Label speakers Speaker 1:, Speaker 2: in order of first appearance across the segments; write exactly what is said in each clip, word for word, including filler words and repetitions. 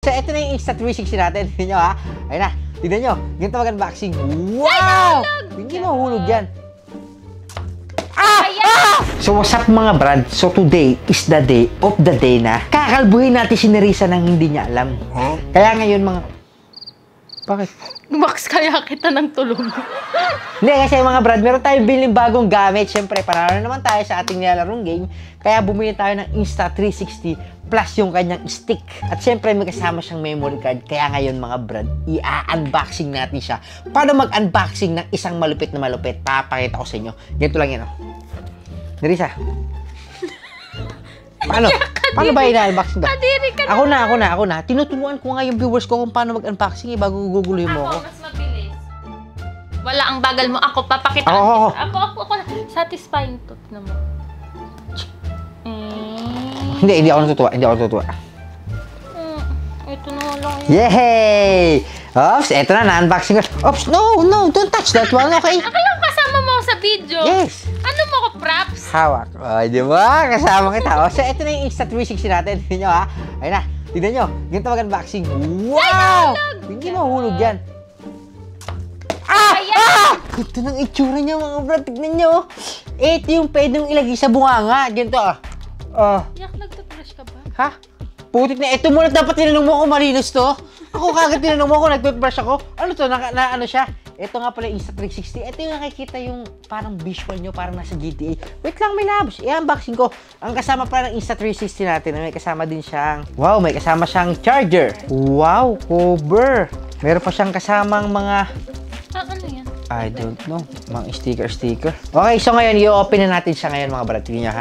Speaker 1: So, ito na yung Insta three sixty natin. Tignan nyo ha. Ayun na. Tignan nyo. Ganito mag-unboxing. Wow! Hindi mahulog yan. Ah! Ah! So, what's up mga brad? So, today is the day of the day na kakalbuhin natin si Nerissa nang hindi niya alam. Huh? Kaya ngayon mga... Bakit?
Speaker 2: Max, kaya kita ng tulog.
Speaker 1: Hindi, kasi mga brad, meron tayong biling bagong gamit. Siyempre, panalo naman tayo sa ating nilalarong game. Kaya bumili tayo ng Insta three sixty plus yung kanyang stick. At siyempre, may kasama siyang memory card. Kaya ngayon mga brad, i-unboxing natin siya. Paano mag-unboxing ng isang malupit na malupit? Papakita ko sa inyo. Ganito lang yan, oh. Nerissa. Paano? Paano ba ina-unboxing to? Ako na, ako na, ako na. Tinuturuan ko nga yung viewers ko kung paano mag-unboxing eh, bago guguluhin mo ako.
Speaker 2: Ako, mas mabilis. Wala ang bagal mo. Ako, papakita
Speaker 1: ako. Ako,
Speaker 2: ako, ako, ako. Satisfying to. Tignan mo. Mm.
Speaker 1: Hindi, hindi ako natutuwa. Hindi ako natutuwa.
Speaker 2: Mm. Ito na lang yun.
Speaker 1: Yay! Oops, eto na, na-unboxing ko. Oops, no, no, don't touch that one, okay?
Speaker 2: Ako lang kasama mo sa video.
Speaker 1: Yes.
Speaker 2: Ano mo ko, props?
Speaker 1: Hawak. O, di ba? Kasama kita. O, so, ito na yung Insta three sixty natin. Tignan nyo, ha? Ayun na. Tignan nyo. Ganito mag-unboxing. Wow! Hindi mahulog yan. Ah! Ah! Ito ng itsura niya, mga bro. Tignan nyo. Ito yung pwedeng ilagay sa bunganga. Ganito, ah. Oh.
Speaker 2: Yak, nagtutbrush ka ba?
Speaker 1: Ha? Putik na. Ito muna dapat tinanong mo kung malinis to. Ako kagad tinanong mo kung nag-toothbrush ako. Ano to? Na, na ano siya? Ito nga pala yung Insta three sixty. Ito yung nakikita yung parang visual nyo, parang nasa G T A. Wait lang, may labs. I-unboxing ko. Ang kasama pala ng Insta three sixty natin, may kasama din siyang, wow, may kasama siyang charger. Wow, cover. Meron pa siyang kasamang mga,
Speaker 2: ah, ano yan?
Speaker 1: I don't know, mga sticker-sticker. Okay, so ngayon, i-open na natin siya ngayon, mga brad. Tignan nyo, ha?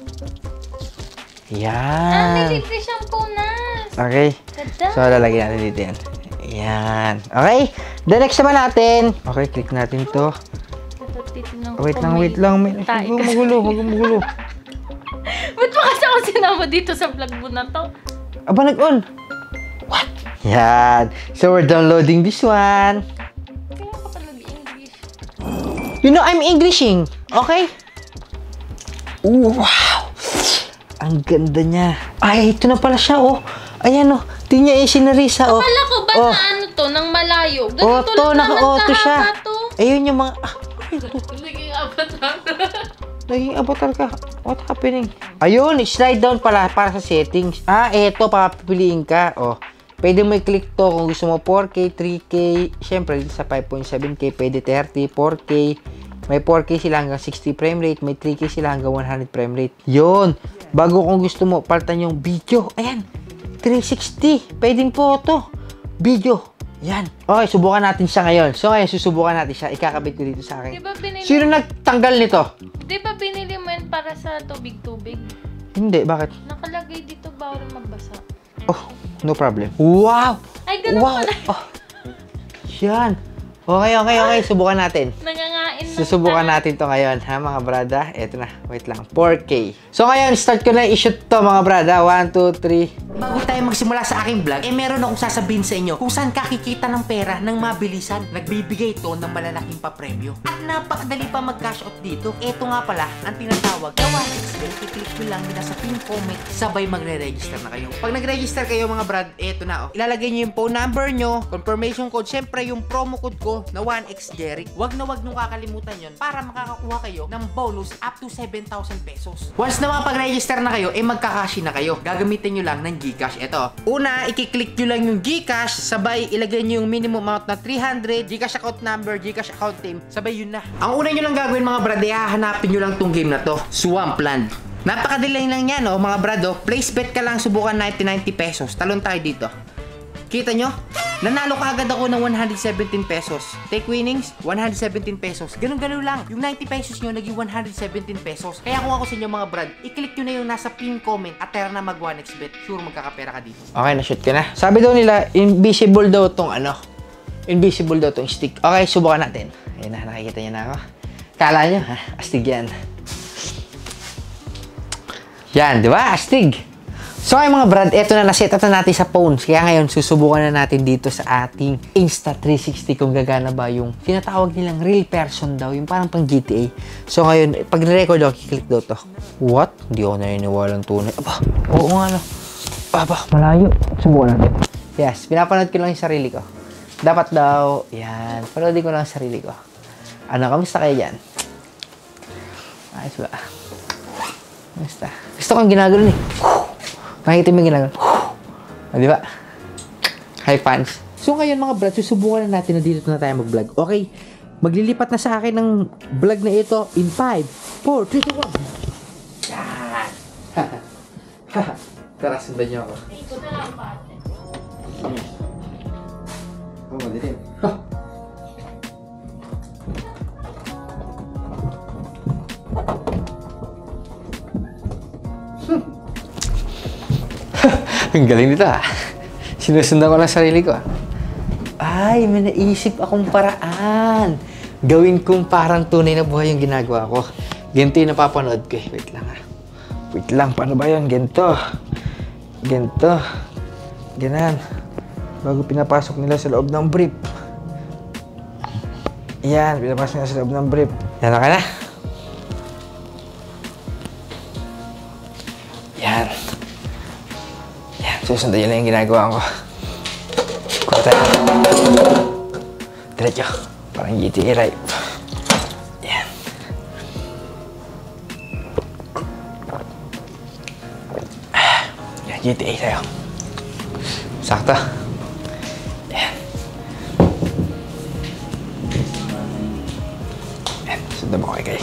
Speaker 1: Yan.
Speaker 2: Ah, may libre siyang punas.
Speaker 1: Okay.
Speaker 2: Ganda. So,
Speaker 1: lalagyan natin dito yan. Yan. Okay. The next naman natin. Okay, click natin to. Wait lang, wait lang. Huwag magulo, huwag magulo.
Speaker 2: Ba't ba kasi ako sinama dito sa vlog mo na to?
Speaker 1: Aba, nag-on. What? Yan. So, we're downloading this one.
Speaker 2: Kaya ka pa nag-English.
Speaker 1: You know, I'm Englishing. Okay? Ooh, wow. Ang ganda niya. Ay, ito na pala siya, oh. Ayan, oh. Tingnan niya si Nerissa, oh.
Speaker 2: Akala ko ba
Speaker 1: oh.
Speaker 2: na ano to, nang malayo? Ganito
Speaker 1: oh, to,
Speaker 2: lang naman
Speaker 1: naka-auto siya.
Speaker 2: To.
Speaker 1: Ayun yung mga, ah, ito.
Speaker 2: Naging avatar.
Speaker 1: Naging avatar ka. What happening? Ayun, slide down pala para sa settings. Ah, eto, papapiliin ka. Oh, pwede mo i-click to kung gusto mo four K, three K. Siyempre, sa five point seven K, pwede thirty, four K. May four K sila hanggang sixty frame rate. May three K sila hanggang one hundred frame rate. Yun. Bago kung gusto mo, palitan yung video. Ayan. three sixty. Pwedeng photo. Video. Yan. Okay, subukan natin siya ngayon. So ngayon, susubukan natin siya. Ikakabit ko dito sa akin.
Speaker 2: Diba binili...
Speaker 1: Sino nagtanggal nito?
Speaker 2: Di ba binili mo yan para sa tubig-tubig?
Speaker 1: Hindi, bakit?
Speaker 2: Nakalagay dito bawal magbasa.
Speaker 1: Oh, no problem. Wow!
Speaker 2: Ay, ganun
Speaker 1: wow.
Speaker 2: pala.
Speaker 1: Oh. Yan. Okay, okay, okay. Subukan natin.
Speaker 2: Nangangain lang.
Speaker 1: Susubukan natin to ngayon, ha, mga brada. Eto na. Wait lang. four K. So, ngayon, start ko na i-shoot to, mga brada. one, two, three. Bago tayo magsimula sa aking vlog, eh, meron akong sasabihin sa inyo kung saan kakikita ng pera ng mabilisan. Nagbibigay ito ng malalaking papremyo. At napakadali pa mag-cash out dito. Eto nga pala, ang tinatawag na one X Bet. I-click nyo lang nila sa pin comment, sabay magre-register na kayo. Pag nag-register kayo, mga brad, eto na, oh. Ilalagay nyo yung phone number nyo, confirmation code, syempre yung promo code ko na one X Jeric. Wag na wag nung kakalimutan yon para makakakuha kayo ng bonus up to seven thousand pesos. Once na makapag-register na kayo, eh magkakashi na kayo. Gagamitin nyo lang ng Gcash. Ito. Una, i-click nyo lang yung Gcash, sabay ilagay nyo yung minimum amount na three hundred, Gcash account number, Gcash account name, sabay yun na. Ang una nyo lang gagawin, mga brad, eh, hahanapin nyo lang tong game na to, Swampland. Napakadali lang yan, oh, mga brad, oh. Place bet ka lang, subukan ninety ninety pesos. Talon tayo dito. Kita nyo? Nanalo ka agad ako ng one hundred seventeen pesos. Take winnings, one hundred seventeen pesos. Ganun-ganun lang. Yung ninety pesos nyo, naging one hundred seventeen pesos. Kaya kung ako sa inyo, mga brad, i-click nyo na yung nasa pin comment at tara na mag one X Bet. Sure, magkakapera ka dito. Okay, na-shoot ka na. Sabi daw nila, invisible daw tong ano. Invisible daw tong stick. Okay, subukan natin. Ayun na, nakikita nyo na ako. Kala nyo, ha? Astig yan. Yan, di ba? Astig. So ay mga brad, eto na na-set up na natin sa phones. Kaya ngayon, susubukan na natin dito sa ating Insta three sixty kung gagana ba yung tinatawag nilang real person daw, yung parang pang G T A. So ngayon, pag na-record ako, kiklik daw to. What? Hindi ako naniniwalang tunay. Aba, oo nga no. Aba, malayo. Subukan natin. Yes, pinapanood ko lang yung sarili ko. Dapat daw, yan, panoodin ko lang yung sarili ko. Ano, kamusta kayo dyan? Ayos ba? Kamusta? Gusto kong ginagano eh. Nakikita mo yung ginagano. O, di ba? Hi, fans. So, ngayon mga brad, susubukan na natin na dito na tayo mag-vlog. Okay, maglilipat na sa akin ng vlog na ito in five, four, three, two, one. Yan! Tara, sundan niyo ako.
Speaker 2: Ikot na lang pa ate.
Speaker 1: Oh, madilim. Ang galing nito ah. Sinusundan ko lang sarili ko ah. Ay, may naisip akong paraan. Gawin kong parang tunay na buhay yung ginagawa ko. Ganito yung napapanood ko eh. Wait lang ah. Wait lang, paano ba yun? Ganito. Ganito. Ganan. Bago pinapasok nila sa loob ng brief. Yan, pinapasok nila sa loob ng brief. Yan na ka na. Yan. Yan, susundan yun na yung ginagawa ko. Kuha tayo. Diretso. Parang G T A life. Yan. Yan, G T A tayo. Sakto. Yan. Yan, sundan mo kay kay.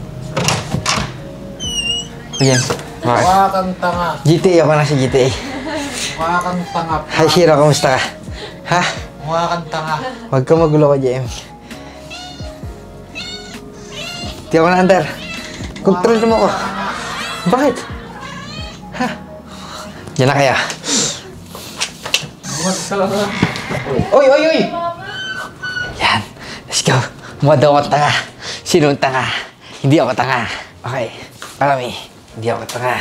Speaker 1: Yan.
Speaker 3: Mukha kang tanga.
Speaker 1: G T A ako na sa G T A.
Speaker 3: Mukha kang tanga.
Speaker 1: Hi, Shiro. Kamusta ka? Ha?
Speaker 3: Mukha kang tanga.
Speaker 1: Huwag ka magulo ka, J M. Di ako na-under. Control mo ko. Bakit? Ha? Yan na kaya.
Speaker 3: Bukas ka lang lang.
Speaker 1: Oy, oy, oy! Yan. Let's go. Mukha daw ako tanga. Sino ang tanga? Hindi ako tanga. Okay. Parami. Hindi ako tanga.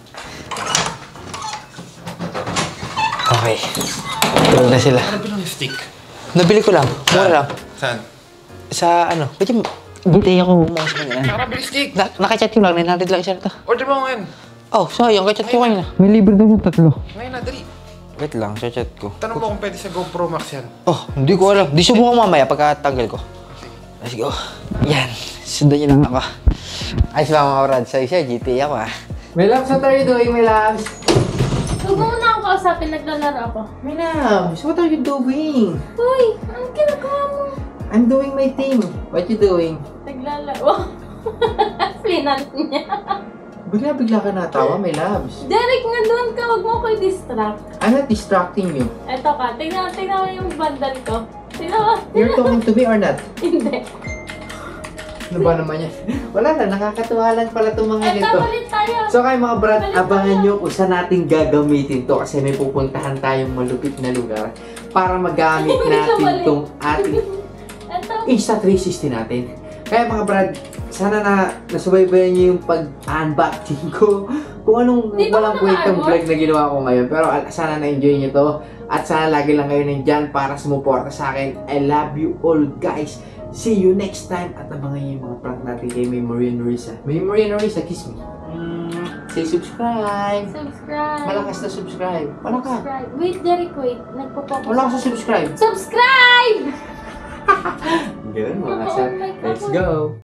Speaker 1: Okay. Tulog na sila.
Speaker 3: Ano pinang stick?
Speaker 1: Nabili ko lang. Mura lang.
Speaker 3: Saan?
Speaker 1: Sa ano? Pwede mo. G T A ako umuha sa kanya.
Speaker 3: Nakabili stick.
Speaker 1: Na nakachat ko lang. nine hundred lang isa na to.
Speaker 3: Order mo ngayon.
Speaker 1: Oh, sayang. Kachat ko kanina. May libre daw yung tatlo.
Speaker 3: Ngayon na, dali.
Speaker 1: Wait lang. Chat ko.
Speaker 3: Tanong mo kung pwede sa GoPro Max yan.
Speaker 1: Oh, hindi ko alam. Di subukan mamaya pagkatanggal ko. Let's go. Yan. Sundan niyo lang ako. Ayos ba mga brad? Sa isa, G T A ako ah. May labs, what are you doing, my labs?
Speaker 2: Huwag mo muna akong kausapin, naglalaro ako.
Speaker 1: My labs, what are you doing?
Speaker 2: Uy, anong ginagawa mo?
Speaker 1: I'm doing my thing. What you doing?
Speaker 2: Naglalaro. Flinan niya.
Speaker 1: Bigla-bigla ka natawa, my labs.
Speaker 2: Derek, nga doon ka. Huwag mo ko i-distract.
Speaker 1: I'm not distracting you.
Speaker 2: Eto ka, tingnan, tingnan mo yung bandal ko. Tingnan mo.
Speaker 1: You're talking to me or not?
Speaker 2: Hindi.
Speaker 1: Ano ba naman yan? Wala na, nakakatuwa lang pala itong mga
Speaker 2: Eto,
Speaker 1: ganito.
Speaker 2: balik tayo.
Speaker 1: So kayo mga brad,
Speaker 2: Balik
Speaker 1: abangan
Speaker 2: tayo.
Speaker 1: nyo kung saan natin gagamitin to kasi may pupuntahan tayong malupit na lugar para magamit
Speaker 2: Hindi
Speaker 1: natin
Speaker 2: balik.
Speaker 1: tong ating
Speaker 2: Eto.
Speaker 1: Insta three sixty natin. Kaya mga brad, sana na nasubaybayan nyo yung pag-unboxing ko. Kung anong
Speaker 2: Di ba
Speaker 1: walang
Speaker 2: ako
Speaker 1: kwentang
Speaker 2: naka-unbox?
Speaker 1: vlog na ginawa ko ngayon. Pero al- sana na-enjoy nyo to. At sana lagi lang kayo nandyan para sumuporta sa akin. I love you all guys. See you next time. At abangan nyo yung mga prank natin kay May Maria Norisa. May Maria Norisa, kiss me. Mm, say subscribe.
Speaker 2: Subscribe.
Speaker 1: Malakas na subscribe. Wala ka.
Speaker 2: Subscribe. Wait, Derek, wait. Nagpo-focus.
Speaker 1: Wala ka sa subscribe.
Speaker 2: Subscribe!
Speaker 1: Ganun mga
Speaker 2: Oo,
Speaker 1: sir.
Speaker 2: oh my God.
Speaker 1: Let's go.